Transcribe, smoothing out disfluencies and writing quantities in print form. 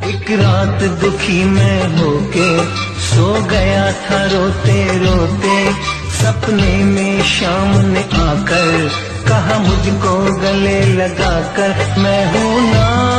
एक रात दुखी मैं होके सो गया था रोते रोते, सपने में शाम ने आकर कहा मुझको गले लगाकर, मैं हूँ ना